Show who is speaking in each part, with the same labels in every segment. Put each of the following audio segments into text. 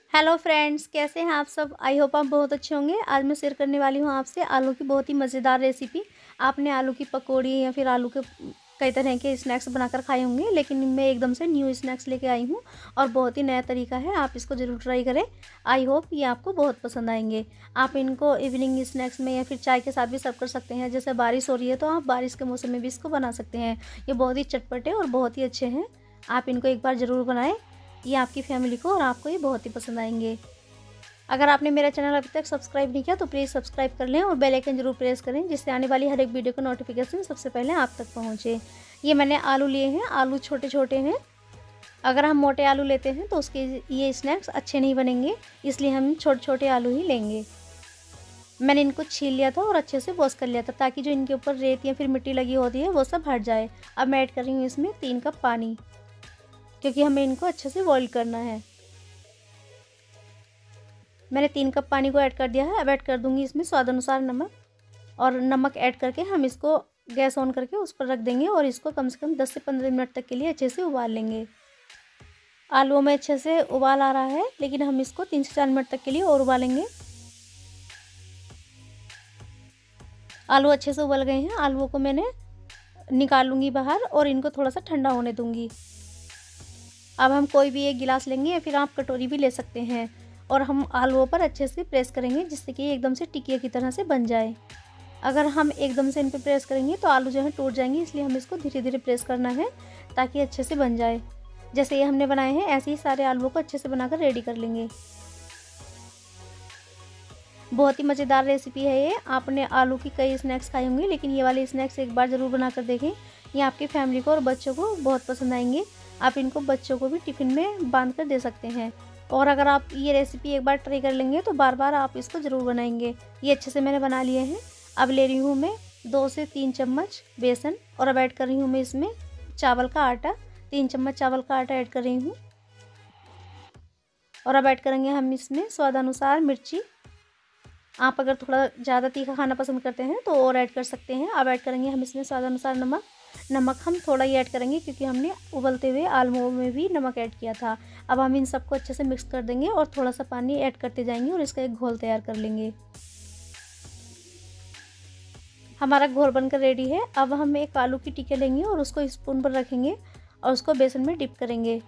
Speaker 1: Hello friends, कैसे हैं आप सब। आई होप आप बहुत अच्छे होंगे। आज मैं शेयर करने वाली हूं आपसे आलू की बहुत ही मज़ेदार रेसिपी। आपने आलू की पकौड़ी या फिर आलू के कई तरह के स्नैक्स बनाकर खाए होंगे, लेकिन मैं एकदम से न्यू स्नैक्स लेके आई हूं और बहुत ही नया तरीका है। आप इसको ज़रूर ट्राई करें। आई होप ये आपको बहुत पसंद आएंगे। आप इनको इवनिंग स्नैक्स में या फिर चाय के साथ भी सर्व कर सकते हैं। जैसे बारिश हो रही है तो आप बारिश के मौसम में भी इसको बना सकते हैं। ये बहुत ही चटपटे और बहुत ही अच्छे हैं। आप इनको एक बार ज़रूर बनाएं। ये आपकी फैमिली को और आपको ये बहुत ही पसंद आएंगे। अगर आपने मेरा चैनल अभी तक सब्सक्राइब नहीं किया तो प्लीज़ सब्सक्राइब कर लें और बेल आइकन जरूर प्रेस करें, जिससे आने वाली हर एक वीडियो का नोटिफिकेशन सबसे पहले आप तक पहुंचे। ये मैंने आलू लिए हैं। आलू छोटे छोटे हैं। अगर हम मोटे आलू लेते हैं तो उसके ये स्नैक्स अच्छे नहीं बनेंगे, इसलिए हम छोटे छोटे आलू ही लेंगे। मैंने इनको छील लिया था और अच्छे से वॉश कर लिया था, ताकि जो इनके ऊपर रेत या फिर मिट्टी लगी होती है वो सब हट जाए। अब मैं ऐड कर रही हूँ इसमें 3 कप पानी, क्योंकि हमें इनको अच्छे से बॉईल करना है। मैंने 3 कप पानी को ऐड कर दिया है। अब ऐड कर दूंगी इसमें स्वाद अनुसार नमक, और नमक ऐड करके हम इसको गैस ऑन करके उस पर रख देंगे और इसको कम से कम 10 से 15 मिनट तक के लिए अच्छे से उबाल लेंगे। आलूओं में अच्छे से उबाल आ रहा है, लेकिन हम इसको 3 से 4 मिनट तक के लिए और उबालेंगे। आलू अच्छे से उबल गए हैं। आलूओं को मैंने निकाल लूँगी बाहर और इनको थोड़ा सा ठंडा होने दूँगी। अब हम कोई भी एक गिलास लेंगे या फिर आप कटोरी भी ले सकते हैं, और हम आलूओं पर अच्छे से प्रेस करेंगे, जिससे कि एकदम से टिकिया की तरह से बन जाए। अगर हम एकदम से इन पर प्रेस करेंगे तो आलू जो है टूट जाएंगे, इसलिए हमें इसको धीरे धीरे प्रेस करना है ताकि अच्छे से बन जाए। जैसे ये हमने बनाए हैं ऐसे ही सारे आलूओं को अच्छे से बनाकर रेडी कर लेंगे। बहुत ही मज़ेदार रेसिपी है ये। आपने आलू की कई स्नैक्स खाए होंगे, लेकिन ये वाले स्नैक्स एक बार ज़रूर बना कर देखें। ये आपकी फैमिली को और बच्चों को बहुत पसंद आएंगे। आप इनको बच्चों को भी टिफ़िन में बांध कर दे सकते हैं, और अगर आप ये रेसिपी एक बार ट्राई कर लेंगे तो बार बार आप इसको ज़रूर बनाएंगे। ये अच्छे से मैंने बना लिए हैं। अब ले रही हूँ मैं 2 से 3 चम्मच बेसन, और अब ऐड कर रही हूँ मैं इसमें चावल का आटा। 3 चम्मच चावल का आटा ऐड कर रही हूँ, और अब ऐड करेंगे हम इसमें स्वादानुसार मिर्ची। आप अगर थोड़ा ज़्यादा तीखा खाना पसंद करते हैं तो और ऐड कर सकते हैं। अब ऐड करेंगे हम इसमें स्वादानुसार नमक। नमक हम थोड़ा ही ऐड करेंगे, क्योंकि हमने उबलते हुए आलूओं में भी नमक ऐड किया था। अब हम इन सबको अच्छे से मिक्स कर देंगे और थोड़ा सा पानी ऐड करते जाएंगे और इसका एक घोल तैयार कर लेंगे। हमारा घोल बनकर रेडी है। अब हम एक आलू की टिक्की लेंगे और उसको स्पून पर रखेंगे और उसको बेसन में डिप करेंगे।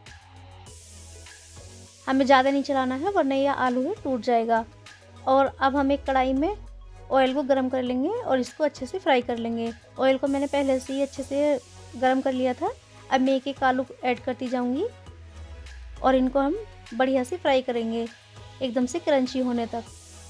Speaker 1: हमें ज़्यादा नहीं चलाना है, वरना यह आलू है टूट जाएगा। और अब हम एक कढ़ाई में ऑयल को गरम कर लेंगे और इसको अच्छे से फ्राई कर लेंगे। ऑयल को मैंने पहले से ही अच्छे से गरम कर लिया था। अब मैं एक एक आलू ऐड करती जाऊंगी और इनको हम बढ़िया से फ्राई करेंगे, एकदम से क्रंची होने तक।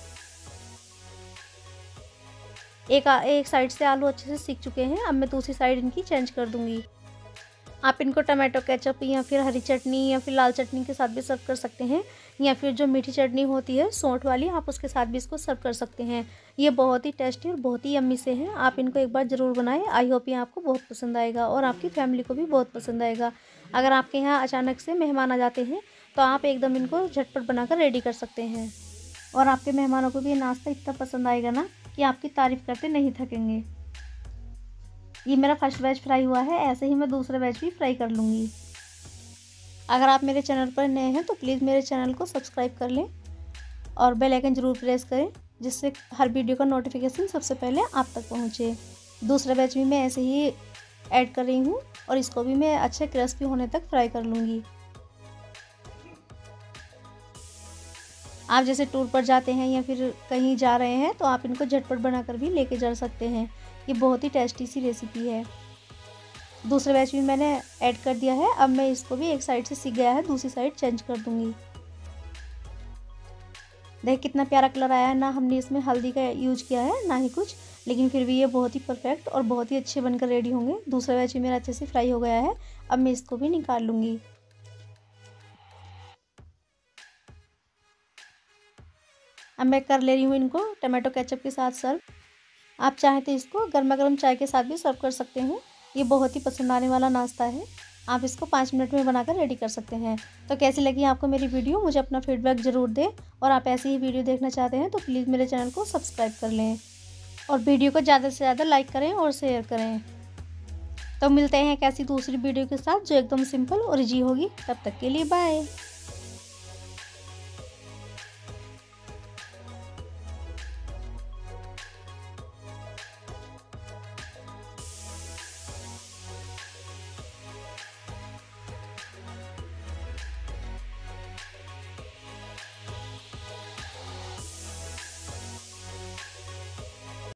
Speaker 1: एक साइड से आलू अच्छे से सीख चुके हैं। अब मैं दूसरी साइड इनकी चेंज कर दूंगी। आप इनको टमाटो केचप या फिर हरी चटनी या फिर लाल चटनी के साथ भी सर्व कर सकते हैं, या फिर जो मीठी चटनी होती है सौंठ वाली, आप उसके साथ भी इसको सर्व कर सकते हैं। ये बहुत ही टेस्टी और बहुत ही यम्मी से हैं। आप इनको एक बार ज़रूर बनाएं। आई होप ये आपको बहुत पसंद आएगा और आपकी फैमिली को भी बहुत पसंद आएगा। अगर आपके यहाँ अचानक से मेहमान आ जाते हैं तो आप एकदम इनको झटपट बनाकर रेडी कर सकते हैं, और आपके मेहमानों को भी ये नाश्ता इतना पसंद आएगा ना कि आपकी तारीफ़ करते नहीं थकेंगे। ये मेरा फर्स्ट बैच फ्राई हुआ है। ऐसे ही मैं दूसरा बैच भी फ्राई कर लूँगी। अगर आप मेरे चैनल पर नए हैं तो प्लीज़ मेरे चैनल को सब्सक्राइब कर लें और बेल आइकन ज़रूर प्रेस करें, जिससे हर वीडियो का नोटिफिकेशन सबसे पहले आप तक पहुँचे। दूसरा बैच भी मैं ऐसे ही ऐड कर रही हूँ और इसको भी मैं अच्छे क्रिस्पी होने तक फ्राई कर लूँगी। आप जैसे टूर पर जाते हैं या फिर कहीं जा रहे हैं तो आप इनको झटपट बनाकर भी लेके जा सकते हैं। ये बहुत ही टेस्टी सी रेसिपी है। दूसरे बैच भी मैंने ऐड कर दिया है। अब मैं इसको भी एक साइड से सीख गया है, दूसरी साइड चेंज कर दूंगी। देख कितना प्यारा कलर आया है ना। हमने इसमें हल्दी का यूज किया है ना ही कुछ, लेकिन फिर भी ये बहुत ही परफेक्ट और बहुत ही अच्छे बनकर रेडी होंगे। दूसरा बैच भी मेरा अच्छे से फ्राई हो गया है। अब मैं इसको भी निकाल लूँगी। अब मैं कर ले रही हूँ इनको टमाटो केचप के साथ सर्व। आप चाहें तो इसको गर्मा गर्म चाय के साथ भी सर्व कर सकते हैं। ये बहुत ही पसंद आने वाला नाश्ता है। आप इसको 5 मिनट में बनाकर रेडी कर सकते हैं। तो कैसी लगी आपको मेरी वीडियो, मुझे अपना फीडबैक ज़रूर दें, और आप ऐसी ही वीडियो देखना चाहते हैं तो प्लीज़ मेरे चैनल को सब्सक्राइब कर लें और वीडियो को ज़्यादा से ज़्यादा लाइक करें और शेयर करें। तो मिलते हैं एक ऐसी दूसरी वीडियो के साथ जो एकदम सिंपल और ईजी होगी। तब तक के लिए बाय।